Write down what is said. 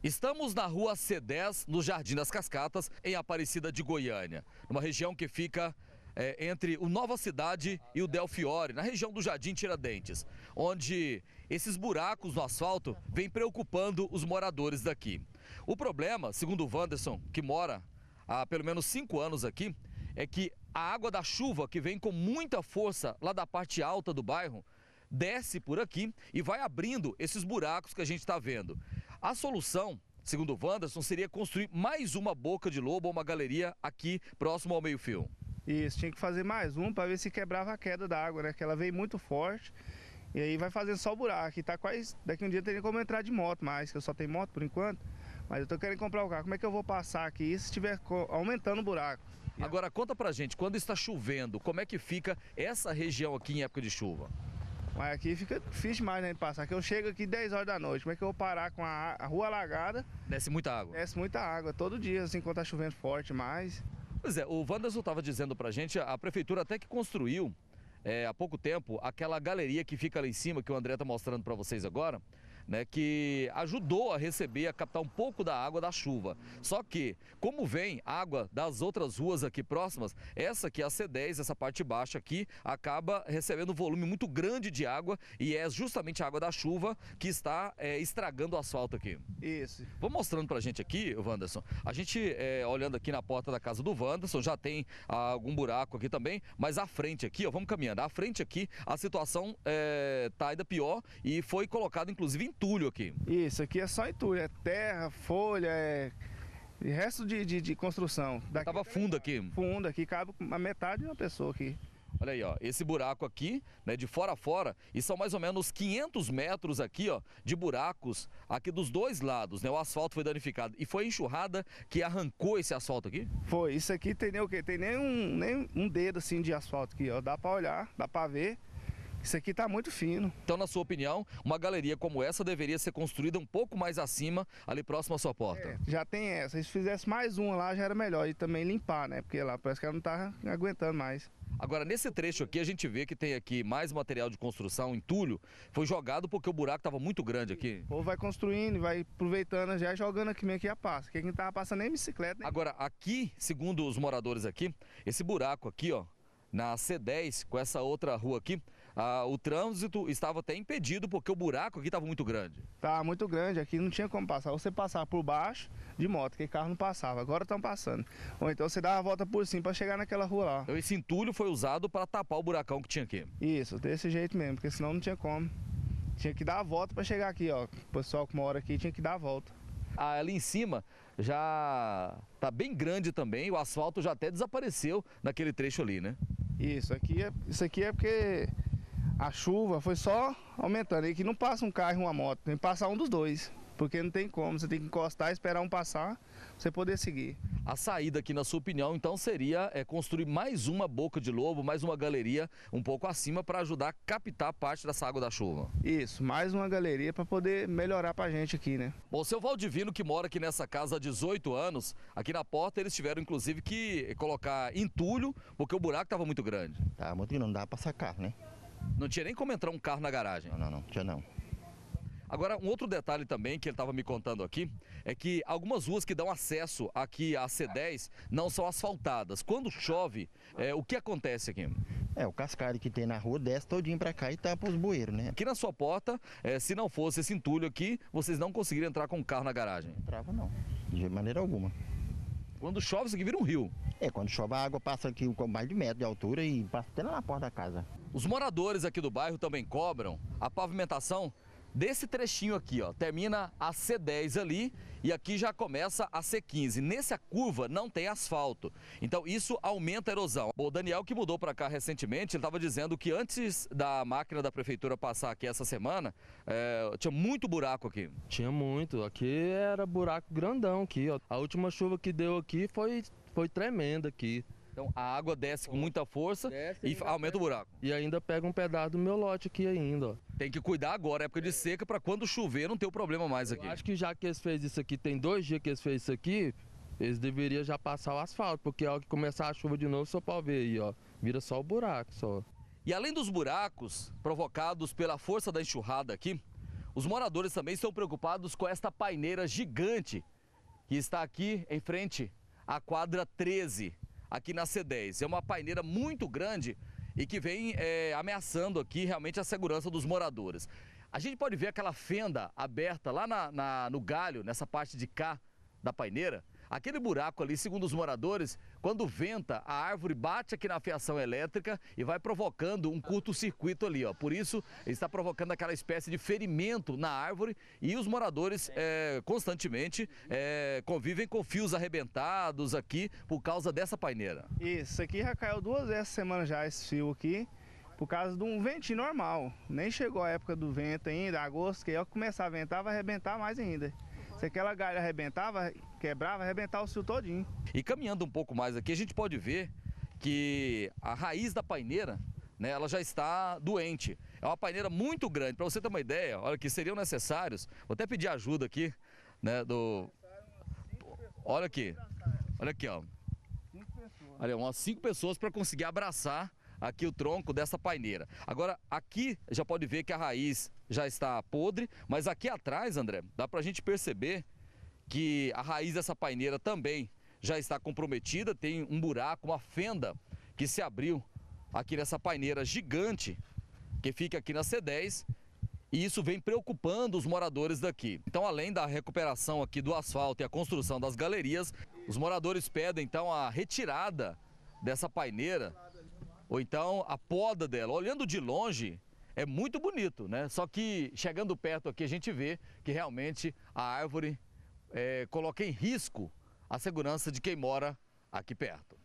Estamos na rua C10, no Jardim das Cascatas, em Aparecida de Goiânia, numa região que fica entre o Nova Cidade e o Del Fiore, na região do Jardim Tiradentes, onde esses buracos no asfalto vêm preocupando os moradores daqui. O problema, segundo o Wanderson, que mora há pelo menos 5 anos aqui, é que a água da chuva, que vem com muita força lá da parte alta do bairro, desce por aqui e vai abrindo esses buracos que a gente está vendo. A solução, segundo o Wanderson, seria construir mais uma boca de lobo ou uma galeria aqui próximo ao meio-fio. Isso, tinha que fazer mais um para ver se quebrava a queda da água, né? Que ela veio muito forte e aí vai fazendo só o buraco. E tá quase, daqui um dia teria como entrar de moto mais, que eu só tenho moto por enquanto. Mas eu tô querendo comprar o carro. Como é que eu vou passar aqui se estiver aumentando o buraco? Agora conta pra gente, quando está chovendo, como é que fica essa região aqui em época de chuva? Mas aqui fica difícil demais, né, de passar. Que eu chego aqui 10 horas da noite, como é que eu vou parar com a rua alagada? Desce muita água? Desce muita água, todo dia, assim, quando tá chovendo forte mais. Pois é, o Wanderson estava dizendo pra gente, a prefeitura até que construiu há pouco tempo aquela galeria que fica lá em cima, que o André está mostrando para vocês agora, né, que ajudou a receber, a captar um pouco da água da chuva. Só que, como vem água das outras ruas aqui próximas, essa aqui, a C10, essa parte baixa aqui, acaba recebendo um volume muito grande de água e é justamente a água da chuva que está estragando o asfalto aqui. Isso. Vou mostrando pra gente aqui, Wanderson, a gente olhando aqui na porta da casa do Wanderson, já tem algum buraco aqui também, mas à frente aqui, ó, vamos caminhando, à frente aqui a situação tá ainda pior e foi colocado inclusive entulho aqui. Isso, aqui é só entulho, é terra, folha, e resto de construção. Tava fundo aqui. Fundo aqui, cabe a metade de uma pessoa aqui. Olha aí, ó, esse buraco aqui, né, de fora a fora, e são mais ou menos 500 metros aqui, ó, de buracos aqui dos dois lados, né? O asfalto foi danificado. E foi a enxurrada que arrancou esse asfalto aqui? Foi, isso aqui tem nem o quê? Tem nem um dedo assim de asfalto aqui, ó. Dá pra olhar, dá pra ver. Isso aqui tá muito fino. Então, na sua opinião, uma galeria como essa deveria ser construída um pouco mais acima, ali próximo à sua porta? Já tem essa. Se fizesse mais uma lá, já era melhor. E também limpar, né? Porque lá parece que ela não tá aguentando mais. Agora, nesse trecho aqui, a gente vê que tem aqui mais material de construção, entulho. Foi jogado porque o buraco estava muito grande aqui. O povo vai construindo, vai aproveitando, já jogando aqui meio que a passa. Porque quem tava passando nem bicicleta. Nem... Agora, aqui, segundo os moradores aqui, esse buraco aqui, ó, na C10, com essa outra rua aqui, o trânsito estava até impedido porque o buraco aqui estava muito grande. Tá muito grande, aqui não tinha como passar. Você passar por baixo de moto, que carro não passava, agora estão passando. Ou então você dá a volta por cima para chegar naquela rua lá. Então esse entulho foi usado para tapar o buracão que tinha aqui. Isso, desse jeito mesmo, porque senão não tinha como. Tinha que dar a volta para chegar aqui, ó. O pessoal que mora aqui tinha que dar a volta. Ali em cima já tá bem grande também, o asfalto já até desapareceu naquele trecho ali, né? Isso aqui é porque a chuva foi só aumentando. E aqui não passa um carro e uma moto, tem que passar um dos dois. Porque não tem como, você tem que encostar e esperar um passar pra você poder seguir. A saída aqui, na sua opinião, então seria construir mais uma boca de lobo, mais uma galeria um pouco acima para ajudar a captar parte dessa água da chuva. Isso, mais uma galeria para poder melhorar pra gente aqui, né? Bom, o seu Valdivino, que mora aqui nessa casa há 18 anos, aqui na porta eles tiveram inclusive que colocar entulho porque o buraco estava muito grande. Tá muito grande, não dá para sacar, né? Não tinha nem como entrar um carro na garagem. Não tinha não. Agora, um outro detalhe também que ele estava me contando aqui é que algumas ruas que dão acesso aqui à C10 não são asfaltadas. Quando chove, o que acontece aqui? O cascalho que tem na rua desce todinho para cá e tapa os bueiros, né? Aqui na sua porta, se não fosse esse entulho aqui, vocês não conseguiriam entrar com o carro na garagem? Não entrava não, de maneira alguma. Quando chove, isso aqui vira um rio. Quando chove a água passa aqui com mais de metro de altura e passa até lá na porta da casa. Os moradores aqui do bairro também cobram a pavimentação desse trechinho aqui, ó, termina a C10 ali e aqui já começa a C15. Nessa curva não tem asfalto, então isso aumenta a erosão. O Daniel, que mudou para cá recentemente, ele estava dizendo que antes da máquina da prefeitura passar aqui essa semana, tinha muito buraco aqui. Tinha muito, aqui era buraco grandão aqui, ó. A última chuva que deu aqui foi tremenda aqui. Então a água desce com muita força e aumenta o buraco. E ainda pega um pedaço do meu lote aqui ainda, ó. Tem que cuidar agora, época de seca, para quando chover não ter o problema mais aqui. Eu acho que já que eles fez isso aqui, tem 2 dias que eles fez isso aqui, eles deveriam já passar o asfalto, porque a hora que começar a chuva de novo, só pode ver aí, ó, vira só o buraco, só. E além dos buracos provocados pela força da enxurrada aqui, Os moradores também estão preocupados com esta paineira gigante que está aqui em frente à quadra 13, aqui na C10. É uma paineira muito grande e que vem ameaçando aqui realmente a segurança dos moradores. A gente pode ver aquela fenda aberta lá no galho, nessa parte de cá da paineira. Aquele buraco ali, segundo os moradores, quando venta, a árvore bate aqui na fiação elétrica e vai provocando um curto-circuito ali, ó. Por isso, está provocando aquela espécie de ferimento na árvore e os moradores constantemente convivem com fios arrebentados aqui por causa dessa paineira. Isso aqui já caiu 2 vezes essa semana já, esse fio aqui, por causa de um ventinho normal. Nem chegou a época do vento ainda, agosto, que aí começar a ventar, vai arrebentar mais ainda. Se aquela galha arrebentava, quebrava, arrebentava o fio todinho. E caminhando um pouco mais aqui, a gente pode ver que a raiz da paineira, né, ela já está doente. É uma paineira muito grande. Para você ter uma ideia, olha que seriam necessários, vou até pedir ajuda aqui, né, olha aqui, ó. Olha, umas 5 pessoas para conseguir abraçar aqui o tronco dessa paineira. Agora, aqui já pode ver que a raiz já está podre, mas aqui atrás, André, dá para a gente perceber que a raiz dessa paineira também já está comprometida, tem um buraco, uma fenda que se abriu aqui nessa paineira gigante que fica aqui na C10 e isso vem preocupando os moradores daqui. Então, além da recuperação aqui do asfalto e a construção das galerias, os moradores pedem então a retirada dessa paineira ou então a poda dela. Olhando de longe, é muito bonito, né? Só que chegando perto aqui a gente vê que realmente a árvore coloca em risco a segurança de quem mora aqui perto.